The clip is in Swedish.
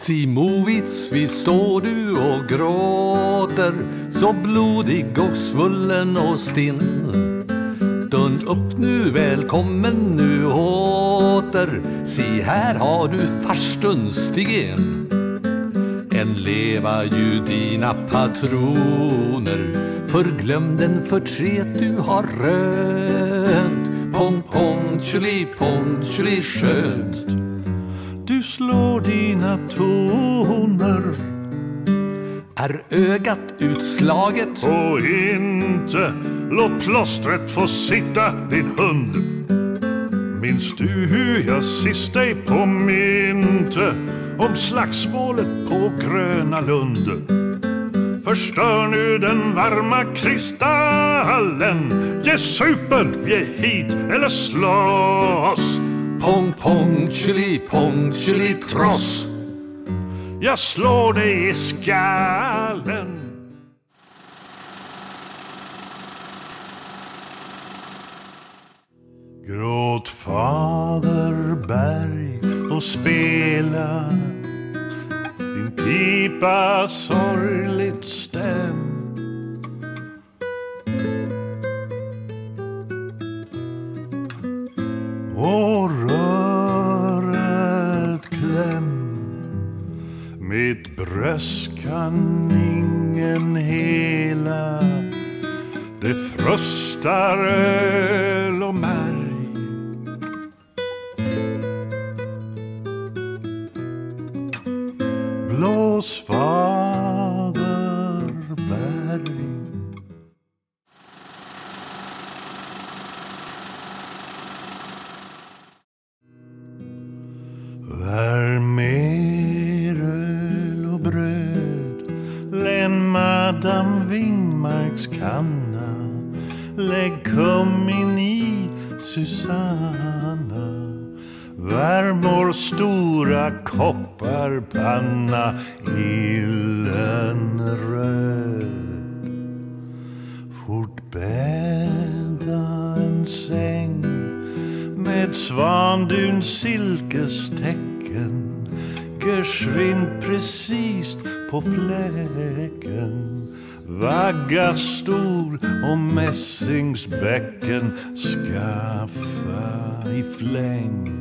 Simovits, visst står du och gråter, så blodig och svullen och stinn. Dörn upp nu, välkommen nu åter, se här har du farstun, stig in. En leva ju dina patroner, förglöm den förtret du har rönt. Pong, pong, tjuli, skönt. Du slår dina toner, är ögat utslaget? och inte låt plåstret få sitta din hund. Minns du hur jag sist dig påminte om slagsmålet på Gröna Lund? Förstör nu den varma kristallen, ge super, ge hit eller slåss. Pong, pong, tjuli, tross. Jag slår dig i skallen. Gråt Faderberg och spela din pipa sorgligt stäm. Och röret kläm, mitt bröst kan ingen hela. Det frustar öl och märg. Blås Faderberg. Värm mer öl och bröd, län Madame Wingmarks kanna. Lägg kummin i, Susanna. Värm vår stora kopparpanna gyllenröd. Fort bädda en säng med Svanduns silkestecken, geschwind precis på fläcken. Vagga, stol och mässingsbäcken, skaffa i fläng.